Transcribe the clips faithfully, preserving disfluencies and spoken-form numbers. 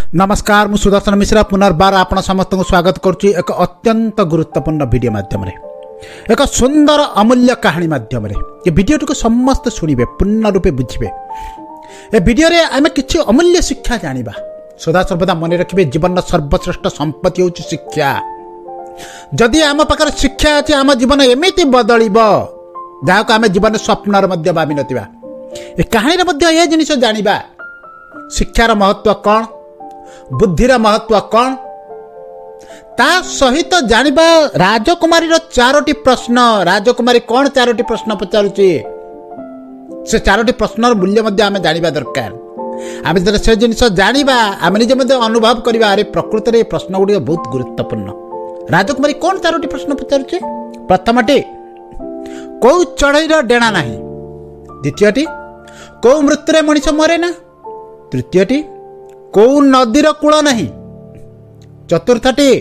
नमस्कार मु सुदर्शन मिश्रा पुनर्बार आपण समस्त को स्वागत करुच्ची एक अत्यंत गुरुत्वपूर्ण वीडियो माध्यम एक सुंदर अमूल्य कहानी माध्यम ये वीडियो को समस्त शुणे पूर्ण रूपे बुझे ए वीडियो रे आम कि अमूल्य शिक्षा जाना सदा सर्वदा मन रखिए जीवन सर्वश्रेष्ठ संपत्ति हूँ शिक्षा। जदि आम पाखे शिक्षा अच्छे आम जीवन एमती बदल जहाँ को आम जीवन स्वप्न भावी ना ए कहानी ये जिन जाना शिक्षार महत्व कौन बुद्धिर महत्व कौन ता सहित जानिबा राजकुमारी चारोटी प्रश्न राजकुमारी कौन चारोटी प्रश्न पचारुची से चारोटी प्रश्न मूल्य आम जानिबा दरकार। आम जो से जिन जाना आम निजे अनुभव करवा अरे प्रकृत में प्रश्न गुड़िक बहुत गुरुत्वपूर्ण। राजकुमारी कौन चारोटी प्रश्न पचारुची प्रथमटी कौ चढ़ईर डेणा ना द्वितीयटी कौ मृत्यु मनीष मरे ना तृतीयटी कौ नदीर कूल नहीं चतुर्थटी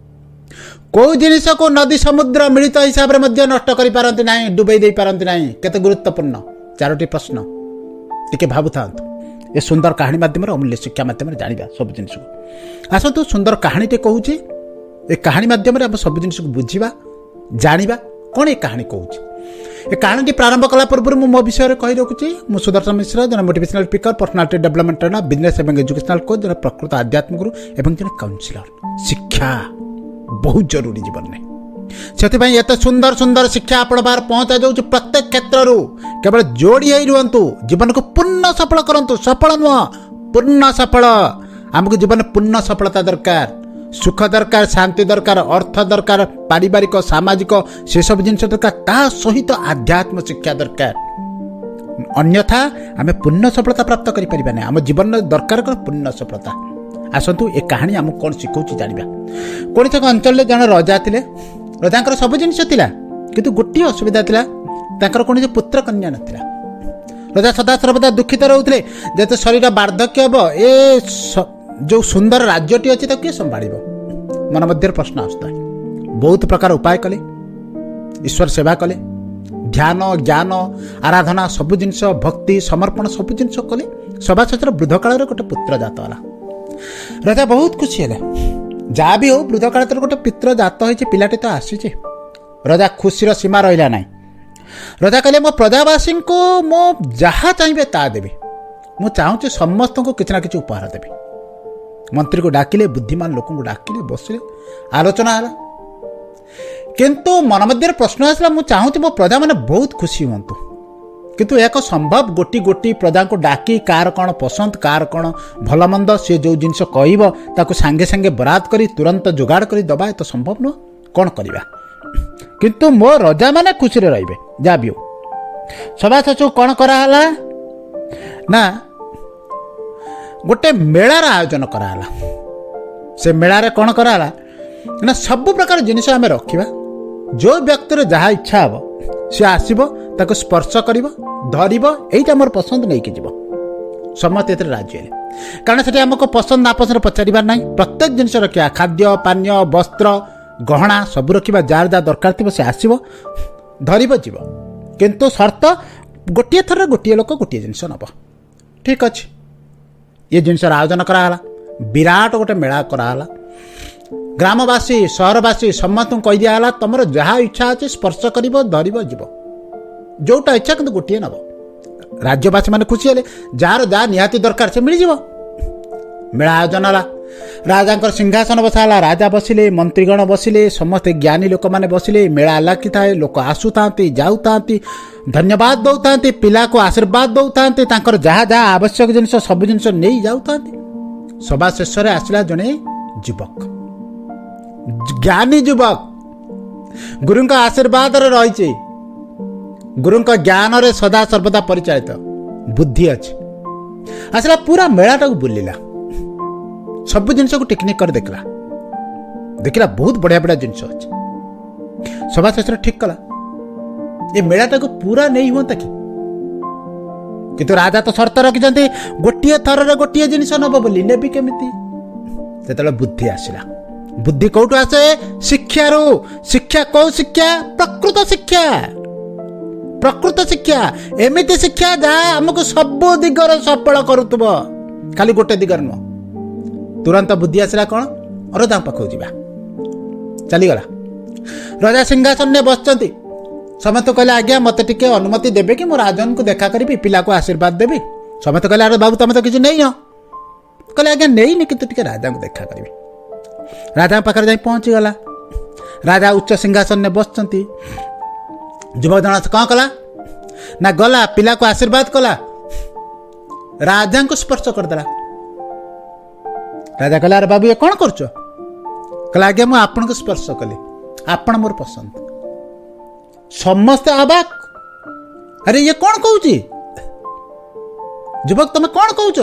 कौ जिनिस को नदी समुद्र मिलित हिसाब से नष्ट कर पारती ना डुबई दे पारती ना केते गुरुत्वपूर्ण चारोटी प्रश्न टिके भावु था ये सुंदर कहानी माध्यम अमूल्य शिक्षा माध्यम जाना सब जिन आसतु सुंदर कहानी टे कहूँ ये कहानी माध्यम आम सब जिन बुझा जाना कौन ये कहानी कहूँ। ए कहानी प्रारंभ कला पूर्व मु मो विषय कही रखुची मु सुदर्शन मिश्र जन motivational speaker personality development trainer business एवं एजुकेशनल कोच जन प्रकृत आध्यात्मिक गुरु एवं जन काउंसिलर। शिक्षा बहुत जरूरी जीवन में से एत सुंदर सुंदर शिक्षा आपण बाहर पहुंचा जाऊँ प्रत्येक क्षेत्र केवल जोड़ी ही रुहतु जीवन को पूर्ण सफल करूँ सफल नुह पूर्ण सफल आमको जीवन पूर्ण सफलता दरकार सुख दरकार शांति दरकार अर्थ दरकार पारिवारिक सामाजिक से सब जिन दरकार ता सहित आध्यात्म शिक्षा दरकार अन्यथा आम पूर्ण सफलता प्राप्त करें आम जीवन दरकार कर पूर्ण सफलता। आसतु ए कहानी आम कौन शिखौची जाना कौन से अंचल जन रजा थे रजा सब जिन कि गोटे असुविधा था कौन पुत्र कन्या नाला रजा सदा सर्वदा दुखित रोते जेते शरीर बार्धक्य हम ए जो सुंदर राज्यटी अच्छी किए संभाल मन मध्य प्रश्न आसता है। बहुत प्रकार उपाय कले ईश्वर सेवा कले ध्यान ज्ञान आराधना सब जिनस भक्ति समर्पण सब जिनस कले सभा सचर वृद्ध काल गोटे पुत्र जात है राजा बहुत खुशी है जहाँ भी हो वृद्ध काल गोटे पुत्र जात हो पिलाटे तो आसी राजा खुशी सीमा रहा ना राजा कहले मो प्रजावासी को मो जहाँ चाहिए ता देवी मु चाहूँ समस्त को किसी ना कि उपहार देवी। मंत्री को डाकिले बुद्धिमान लोक को डाकिले बसिले आलोचना है किंतु मन मध्य प्रश्न आसला मु चाहूँ मो प्रजा मैंने बहुत खुशी हूँ किंतु एक संभव गोटी गोटी प्रजा को डाकी कार कौन पसंद कार कौन भल मंद सी जो जिनस कह सांगे सांगे बराद करी तुरंत जोगाड़ कर दबा तो संभव नुह कौन करवा किंतु मो रजा मैंने खुशी रे जहाँ भी हो सभा सचु कौन कराला ना गोटे मेलार आयोजन कराला से मेलार कौन कराला ना सब प्रकार जिनिस आम रखा जो व्यक्तिर जहाँ इच्छा हम सी आसब ताको स्पर्श कर धरब यहीटा मोर पसंद नहीं कि जीव समस्त ये राजी है कारण से आमको पसंद नापसंद पचार ना प्रत्येक जिनिस रखा खाद्य पानीय वस्त्र गहना सब रखा जार जहाँ दरकार थी से आसब धरब जीव किंतु शर्त गोटे थर गोटे लोक गोटे जिनिस नब ठीक अच्छे ये जिनस आयोजन कराला विराट गोटे मेला कराला ग्रामवासी सहरवासी समस्त कही दिया तुम जहाँ इच्छा अच्छे स्पर्श कर धरब जीव जोटा इच्छा कि गोटे नब राज्यवासी मैंने खुशी है जार जहाँ निहाती दरकार से मिल मेला आयोजन है राजा सिंहासन बसाला राजा बसिले मंत्रीगण बसिले समस्त ज्ञानी लोक मैंने बसिले मेला लागी थाए लोक आसुता जाऊता धन्यवाद दौता पिला को आशीर्वाद दौता जहाँ जहाँ आवश्यक जिन सब जिन नहीं जाऊता सभा शेष आसला जड़े युवक ज्ञानी युवक गुरु आशीर्वाद रही गुरु ज्ञान रे सदा सर्वदा परिचालित बुद्धि अच्छी आसला पूरा मेलाटा बुलिला सब जिन को टेक्निक कर देखला देखला बहुत बढ़िया बढ़िया जिन अच्छे सभा शेष ठीक कला ये मेलाटा को पूरा नहीं हुआ कि किंतु राजा तो शर्त रखिंट गोटे थर गोटे जिन नब बोली नेबी केमिति से बुद्धि आसला बुद्धि कौटू आसे शिक्षा रू शिक्षा कौ शिक्षा प्रकृत शिक्षा प्रकृत शिक्षा एमती शिक्षा जहाँ आमको सब दिगर सफल करुव खाली गोटे दिगर नुह तुरंत बुद्धि आसला कौन रजा पाखक जा चलीगला राजा सिंहासन में बसचंती समस्त कहले आज्ञा मत टिके अनुमति देवे कि मो राजन को देखा करी पिला को आशीर्वाद देवी समस्त कहले अरे बाबू तुम तो किसी नहीं कहले आज्ञा नहीं कि राजा को देखा करी राजा पाखे जा पहुँची गला राजा उच्च सिंहासन में बसचंती युवक जन कौन कला ना गला पिला को आशीर्वाद कला राजा को स्पर्श करदेला राजा कहला अरे बाबू ये कौन कर कहला आज्ञा मुझे आपन को स्पर्श कली आपण मोर पसंद समस्ते आबाक अरे ये कौन कहूँ युवक तुम कौन कहूच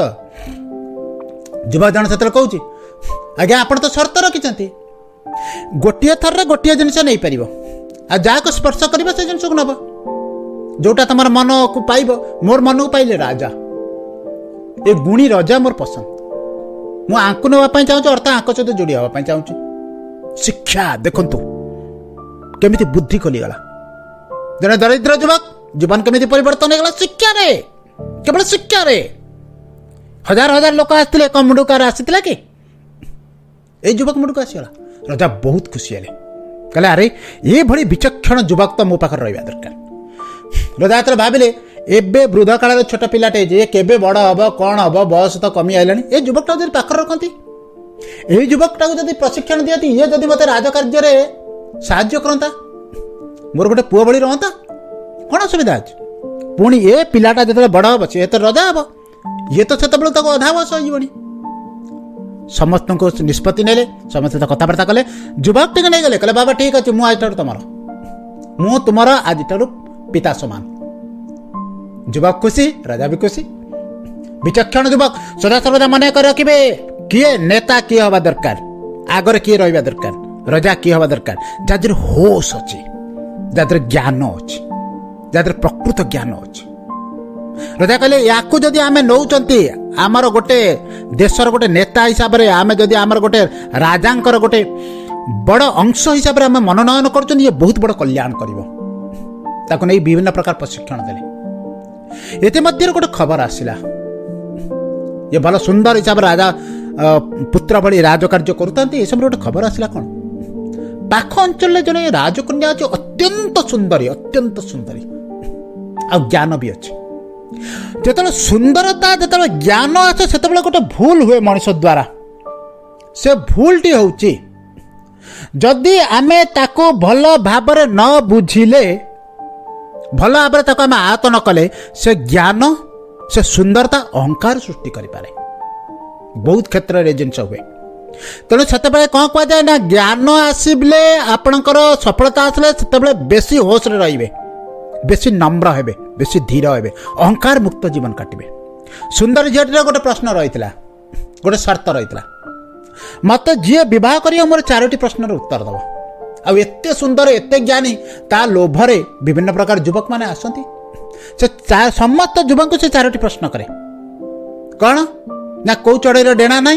युवक जन से कहूँ आज्ञा आपण तो शर्त रखिंट गोटे थर गोटे जिनस नहीं पार आ जहाँ स्पर्श कर से जिनस को नब जोटा तुम मन को पाइब मोर मन को पाइले राजा ए गुणी राजा मोर पसंद मु आंकु नापी चाहूँ अर्थ आंक सहित जोड़ी हाँपाई चाहूँ शिक्षा देखु केमिति बुद्धि खोलीगला जड़े दरिद्र युवक जीवन केमिति परिवर्तन होगा शिक्षा रे केवल शिक्षा रे हजार हजार लोक आसते कम मुंडकार आसी कि ये युवक मुंडक आसीगला राजा बहुत खुशी हेले कहले अरे ये भली विचक्षण युवक तो मो पाखे रहा दरकार राजा जो भाविले एबे वृद्ध काल छोट पिलाटे जे केबे बड़ हम कौन हम बयस तो कमी आइलानी ये युवकटा जब पाखर रखती यही युवकटा को जब प्रशिक्षण दिखती ये जब मत राजकार्य साहाय्य करता मोर गोटे पुआ भली रहा कौन असुविधा अच्छे पुणी ए पिलाटा जो बड़ हम सी तो रजा हम ये तो से अधा बस हो समस्त को निष्पत्ति नेले समस्त कथबार्ता कले युवक टे नहीं गले कहले बाबा ठीक अच्छे मुझे तुम मु तुम आज पिता समान युवक खुशी राजा भी खुशी विचक्षण युवक सदा सर्वदा मन कर रखिए किए नेता किए हवा दरकार आगर किए रहा दरकार राजा किए हवा दरकार जादर होश अच्छी जादर ज्ञान अच्छी जादर प्रकृत ज्ञान अच्छी राजा कहले या जदि आम नौ आमर गोटे देशर गोटे नेता हिसाब से आम जदि आमर गोटे राजांकर गोटे बड़ अंश हिसाब से आम मनोनयन कर बहुत बड़ कल्याण कर विभिन्न प्रकार प्रशिक्षण देले ये गोटे खबर आसला ये भल सुंदर हिसाब से राजा पुत्र भली राजकार्य करुता सब गोटे खबर आसला कौन पाख अंचल जड़े राजकन्या अच्छे अत्यंत सुंदरी अत्यंत सुंदरी आ ज्ञान भी अच्छे जो सुंदरता जो ज्ञान आसे से गोटे भूल हुए मनुष्य द्वारा से भूलटी हूँ जदि आमे ताको भल भाव न बुझिले भल भाव में आम आहत न कले से ज्ञान से सुंदरता अहंकार सृष्टि करें बहुत क्षेत्र में जिनस हुए तेणु से कौन कह जाए ना ज्ञान आसले आपणकर सफलता आसले से बेसी होश रे बेसी नम्र हे बेसी धीर हे अहंकार मुक्त जीवन काटे सुंदर झीटर गोटे प्रश्न रही गोटे शर्त रही मत जी बह कर मोर चारोटी प्रश्न उत्तर दब आते सुंदर एत ज्ञानी ता लोभरे विभिन्न प्रकार युवक मैंने आसती से समस्त युवक को से चारोटी प्रश्न करे कौन ना कौ चढ़ईर डेणा ना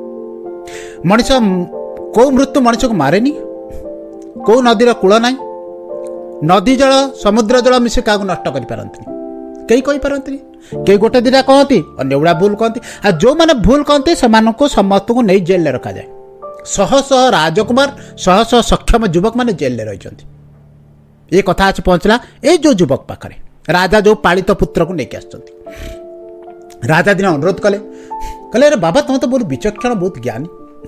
मनीष कौ मृत्यु मनीष को मारे कौ नदीर कूल ना नदी जल समुद्र जल मिसे क्या नष्ट कर कई कही पारती कई गोटे दिटा कहती अन्य गुड़ा भूल कहती आ जो मैंने भूल कहती से समस्त को नहीं जेल रखा जाए शह शह राजकुमार शह शह सक्षम युवक मैंने जेल रही ये कथा आसी पहुंचला ये जो युवक पाखे राजा जो पालित पुत्र को लेकिन आस राजा दिन अनुरोध कले कहले अरे बाबा तुम तो बहुत विचक्षण बहुत ज्ञानी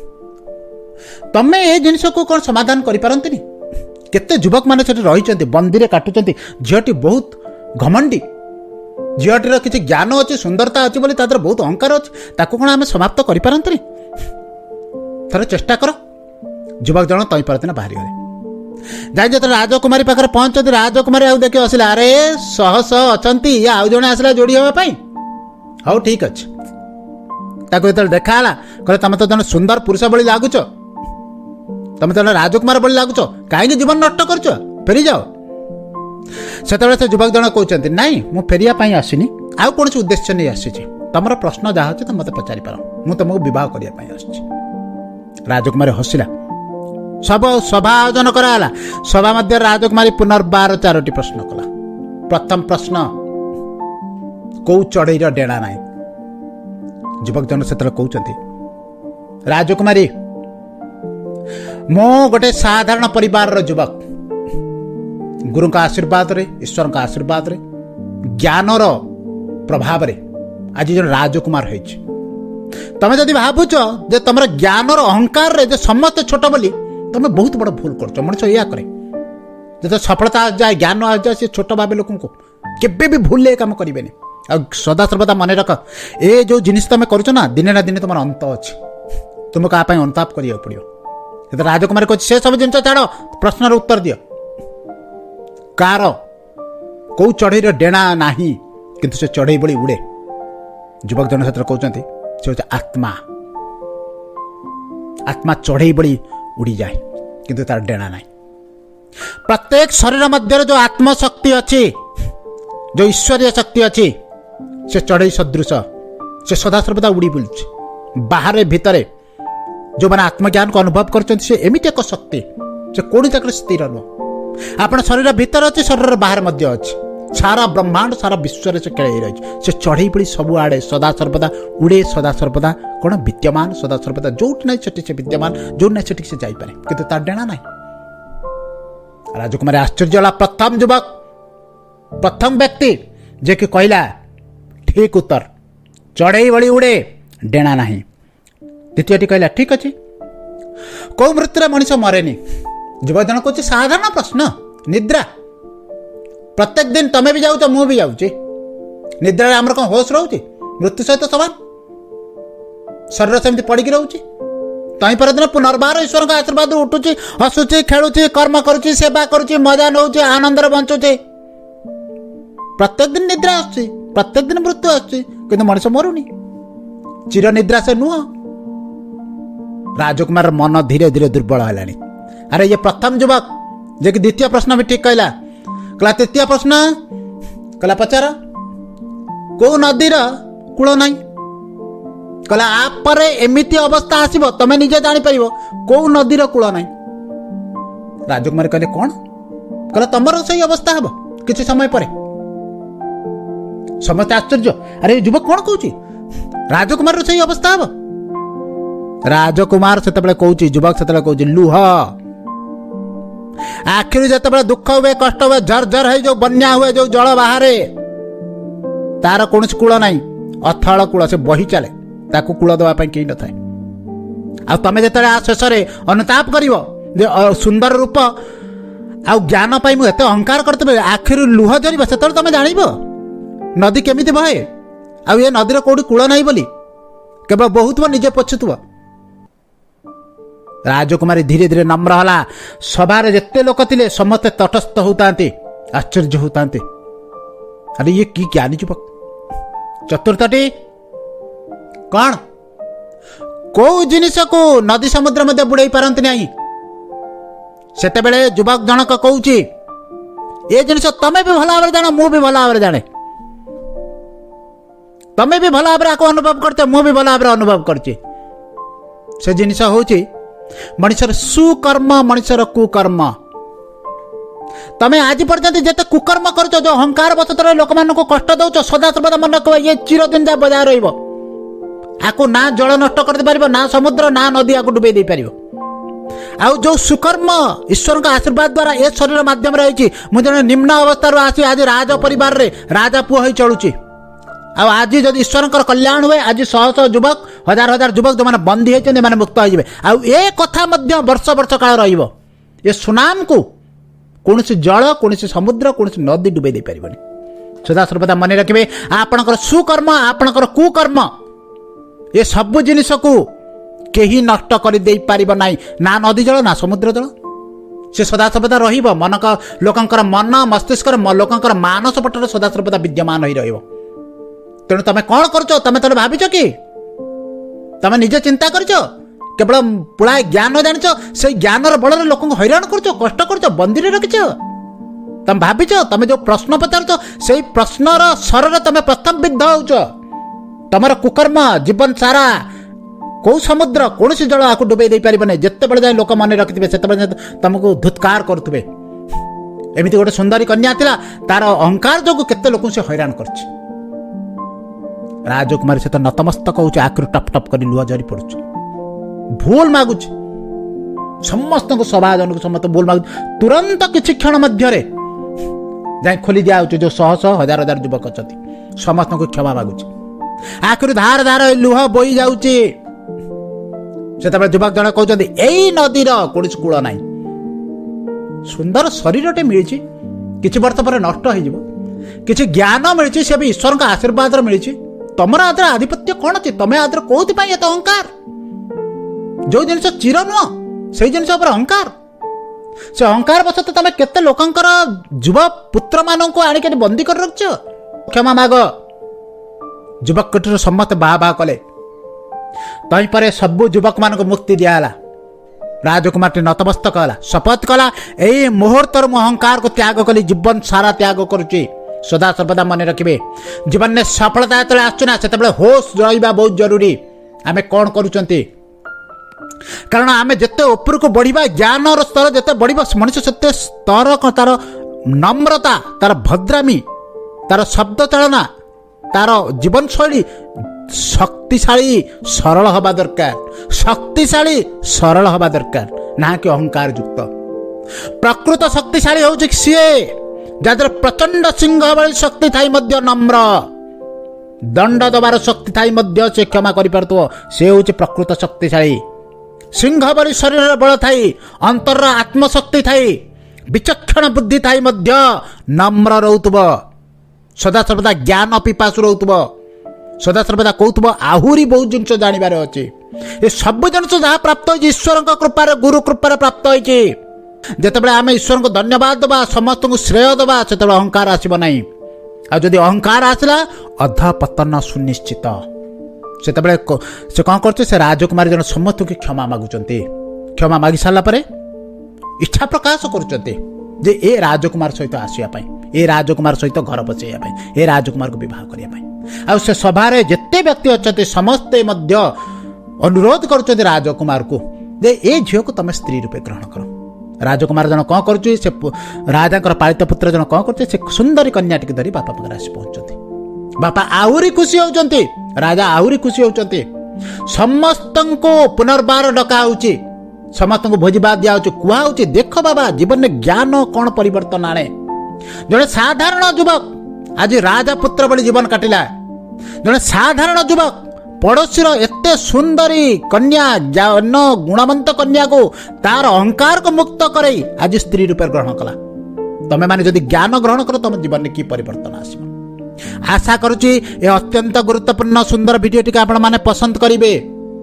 तमें ये जिनस को कौन समाधान करें केते युवक मैंने रही बंदी काटुंट झीटी बहुत घमंडी झीटर किसी ज्ञान अच्छी सुंदरता अच्छी बोली तादर बहुत अहंकार अच्छी ताको कौन आम समाप्त करें थोड़ा चेष्टा कर युवक जन तई पर बाहरी गले जाए जो राजकुमारी पाखे पहुंचती राजकुमारी आउ देखिए आसला अरे शह शह अच्छा ये आउ जड़े आसला जोड़ी हाँपाई हाँ ठीक अच्छे जो देखा कहे तुम तो जन सुंदर पुरुष भली लगुच तुम तो राजकुमार भली लगुच कहीं जीवन नष्ट कर फेरी जाओ से युवक जन कहते नाई मु फेरिया आसनी आउ कौन उद्देश्य नहीं आसी तुम प्रश्न जहाँ अच्छे तुम मत पचारि पार मुझे तुमको बह करने राजकुमारी हसिला सब सभा आयोजन कराला सभा मध्य राजकुमारी पुनर्बार चारोटी प्रश्न कला प्रथम प्रश्न कौ चढ़ईर डेणा ना युवक जन से कहते राजकुमारी मो गोटे साधारण परिवार युवक गुरु का आशीर्वाद रे ईश्वर का आशीर्वाद रे ज्ञानर प्रभाव रे आज जन राजकुमार होइछ। तमे जदि भाबुछ जे तमर ज्ञानर अहंकार रे जे समस्त छोट बोली तमे बहुत बड़ भूल करछ। मनुष्य या करे जे सफलता आ जाए ज्ञान आ जाए से छोट भावे लोक को केबे भी भूल ले काम करिवेनी। आ सदा सर्वदा मन रख ए जो जिनिस तमे करूछ ना दिने ना दिने तुमर अंत अछि तुम का पय अनुताप करिया पड़ियो। ए राजकुमार को से सब जिनिस छाड़ प्रश्नर उत्तर दियो। कार को चढ़ई डेणा नाही किंतु से चढ़ई बड़ी उड़े। युवक जन क्षेत्र कहते से हूँ आत्मा। आत्मा चढ़ई बड़ी उड़ी जाए किंतु तार डेणा नहीं। प्रत्येक शरीर मध्य जो आत्मशक्ति अच्छी जो ईश्वरीय शक्ति अच्छी से चढ़ई सदृश से सदा सर्वदा उड़ी बुलुଛି। बाहर भितर जो मैंने आत्मज्ञान को अनुभव कर एमती एक शक्ति से कौन जाकर स्थिर नुह। आप शरीर भितर अच्छे शरीर बाहर मध्य अच्छे सारा ब्रह्मांड सारा विश्व से खेल रही से चढ़ई पड़ी सबुआड़े सदा सर्वदा उड़े सदा सर्वदा कौन विद्यमान सदा सर्वदा जो ना से विद्यमान जो ना से जापे कि तार डेणा ना। राजकुमारी आश्चर्य प्रथम युवक प्रथम व्यक्ति जे कि कहला ठीक उत्तर चढ़ई बड़ी उड़े डेणा ना। द्वितीयटी कहला ठीक अच्छे कौ मृत्यु मनीष मरेनी। युवक जन कह साधारण प्रश्न निद्रा प्रत्येक दिन तमें भी जाऊच मु भी जाऊँ निद्रा आमर कौन होश रोचे मृत्यु सहित समान शरीर सेमती पड़ी रोचे तई पर दिन पुनर्बार ईश्वर का आशीर्वाद उठुची हसुची खेलुची कर्म करुची सेवा करुची मजा नौची आनंद बंचुची। प्रत्येक दिन निद्रा आसुची प्रत्येक दिन मृत्यु आसुची किंतु मनुष्य मरुनी चिर निद्रा से नुह। राजकुमार मन धीरे धीरे दुर्बल है। अरे ये प्रथम युवक जे कि द्वितीय प्रश्न भी ठीक कहला कहला तृतीय प्रश्न कहला पचार को नदीर कूल ना कहला आप पर एमिति अवस्था आसीबो तमे निजे जानि परिबो को नदीर कूल ना। राजकुमार कहले कौन कहला तमर सही अवस्था हबो किछि समय परे। समस्त आश्चर्य अरे युवक कौन कहूची राजकुमार सही अवस्था हबो। राजकुमार से कहूची युवक से कहूची लुह आखिर जिते दुख हुए कष्ट हुए झर झर है जो बन्या हुए जो जल बाहर तार कौन कूल ना अथल कूल से बही चले ताकू कूल देवाई कहीं न थाए। आ तमें जो शेष अनुताप कर सुंदर रूप आ ज्ञान पाई मुझे अहंकार करते आखिर लुह झर से तुम जान नदी केमी बहे आ ये नदीर कौटी कूल ना बोली केवल बहुत निजे पछुव। राजकुमारी धीरे धीरे नम्र हला सभार जिते लोक थे समस्ते तटस्थ होता आश्चर्य होता। अरे ये की ज्ञानी युवक। चतुर्थटी कौन कौ जिनिस को नदी समुद्र मध्य बुड़े पारती नहीं सेते युवक जनक कहूँ ये जिनिस तमें भी भल भाव जान मु भी भल भाव जाने तमें भी भल भाव अनुभव करते मु भी भल भाव अनुभव करछी। से जिनिस हूँ मनुष्यर सुकर्म मनुष्यर कुकर्म। तमें आज पर्यंत जिते कुकर्म कर जो अहंकार बचतर लोक मान कष्ट दौच सदा सर्वदा मन रख ये चिरदिन जा बजाय रहा ना जल नष्ट कर पार ना समुद्र ना नदी आपको डुबे दे पार। आउ जो सुकर्म ईश्वर का आशीर्वाद द्वारा ए शरीर माध्यम रही मुझे निम्न अवस्था आसी आज राज परिवार रे राजा पुओ हो चलुची। आज जब ईश्वर कल्याण हुए आज शह शह युवक हजार हजार युवक जो मैंने बंदी होते मैंने मुक्त हो कथा वर्ष वर्ष काल रे सुनाम को कौन जल कौन समुद्र कौन नदी डुबे दे पार। सदा सर्वदा मन रखिए आपणकर सुकर्म आपणकर कुकर्म ये सब जिनिस को कहीं नष्ट कर दे पार ना ना नदी जल ना समुद्र जल से सदा सर्वदा रहिबो। मन का लोकंकर मन मस्तिष्क लोकंकर मानस पटल सदा सर्वदा विद्यमान हो रहिबो। तेणु तुम कौन कर तुम थोड़े भाविच कि तुम निजे चिंता कर केवल पुराए ज्ञान जानिच से ज्ञान बल लोक हैरान कर कष्ट कर बंदी रखिच तुम भाविच तुम जो प्रश्न पचार से प्रश्नर स्वर तुम प्रथम विद्ध हो तुम कुकर्म जीवन सारा कौ समुद्र कौन जल आपको डुबे दे पार नहीं जिते बड़े जाए लोक मन रखिथे से तुमको धुत्कार करुवे। एमती गोटे सुंदरी कन्या थिला तार अहंकार जो केते लोक से हैरान कर। राजकुमारी से तो नतमस्तक हो आखिर टप टप कर लुह झरी पड़ुछ। भूल मागुच समस्त सभाजन को समस्त भूल मागुच तुरंत किसी क्षण मध्य जाए खोली दिया जो शह शह हजार हजार युवक अच्छा समस्त को क्षमा मागुच आखिर धार धार लुह बोई जाऊँचे से युवक जन कहते यही नदीर कौन कूल ना सुंदर शरीरटे मिली किछि वर्ष पर नष्ट हो किछि ज्ञान मिली से भी ईश्वर का आशीर्वाद मिली तुम आदर आधिपत्य कौन अच्छे तुम्हें आदर कौन एत अहंकार जो जिन चिर नुह से जिन अहंकार से अहंकार बस तुम केते लोकंकर युव पुत्र मानक आणिक बंदी कर रख क्षमा माग युवक कोटर समस्त बाहा बाहा कले तई पर सबू युवक मान मुक्ति दियाला राजकुमार नतमस्तक कला शपथ कला यही मुहूर्त मु अहंकार को त्याग कली जीवन सारा त्याग करुच्ची सदा सर्वदा मन रखिए जीवन में सफलता जो आसुना से होश रहा बहुत जरूरी आम कौन करुँच कारण आम जिते ऊपर को बढ़िया ज्ञान स्तर जिते बढ़िया मनुष्य से स्तर तार नम्रता तार भद्रामी तार शब्द चालना तार जीवन शैली शक्तिशाली सरल हवा दरकार शक्तिशाली सरल हवा दरकार ना कि अहंकार युक्त प्रकृत शक्तिशाली हूँ सी जर प्रचंड सिंह भाई शक्ति थाई मध्य नम्र दंड दबार शक्ति थाई मध्य से क्षमा कर से हूँ प्रकृत शक्तिशाली सिंह भाई शरीर बल थाई अंतर आत्मशक्ति थाई विचक्षण बुद्धि थाई मध्य नम्र रोथुब सदा सर्वदा ज्ञान पिपासु रोथुब सदा सर्वदा कहूब आहुरी बहुत जिन जानवर अच्छे ये सब जिन जहाँ प्राप्त हो ईश्वर कृपार गुरु कृपार प्राप्त होती जितेबाला आम ईश्वर को धन्यवाद दबा समस्त को श्रेय दबा से अहंकार आसब ना आदि अहंकार आसला अध पतन सुनिश्चित से से कौन कर राजकुमारी जन समस्त को क्षमा मागुंट क्षमा मागी सारापर इच्छा प्रकाश कर ए राजकुमार सहित आसवाई ए राजकुमार सहित घर बसैया ए राजकुमार को बह करने आ से सभारे जिते व्यक्ति अच्छा समस्ते मध्य अनुरोध कर राजकुमार को जे ए झील को तुम स्त्री रूपे ग्रहण कर राजकुमार जन कौन कर राजा पालित पुत्र जन कौन कर सुंदरी कन्या टी धरी बापा पाखे आसी पहुंचते बापा आहरी खुशी होती राजा आहरी खुशी होती समस्त को पुनर्बार डका होची समस्त को भोजभात दिया कहुच्छी देख बाबा जीवन में ज्ञान कौन परिवर्तन आने जड़े साधारण युवक आज राजा पुत्र बड़ी जीवन काटिला जड़े साधारण युवक पड़ोसी एत सुंदरी कन्या जन गुणवंत कन्या को तार अहंकार को मुक्त कर आज स्त्री रूप ग्रहण कला तमें माने जदि ज्ञान ग्रहण कर तुम जीवन में कि परिवर्तन आसो आशा करुच्ची ए अत्यंत गुरुत्वपूर्ण सुंदर वीडियो टी आपण माने पसंद करेंगे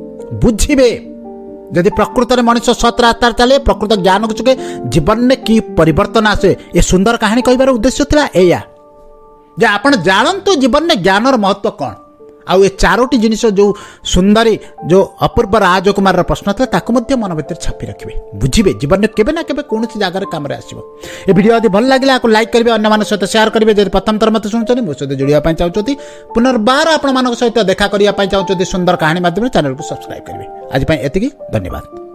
बुझे जदि प्रकृत में मनुष्य सत रास्तार चले प्रकृत ज्ञान को चुके जीवन में कि परिवर्तन आसे ये सुंदर कहानी कहबार उद्देश्य था एया जे आपण जानतु जीवन में ज्ञानर महत्व कौन आउ ये चारोटी जिनिस जो सुंदरी जो अपूर्व राजकुमार प्रश्न था ताकू मन भर छापी रखिए बुझे जीवन में केवे ना केवे कौन जगह कम आसो ये वीडियो यदि भल लगे आपको लाइक करेंगे अन्य सहित शेयर करेंगे जब प्रथम थर मत शुणुं मो सहित जोड़ाई चाहते पुनर्बार आपण सहित देखा करने चाहते सुंदर कहानी माध्यम चैनल को सब्सक्राइब करेंगे आज एति धन्यवाद।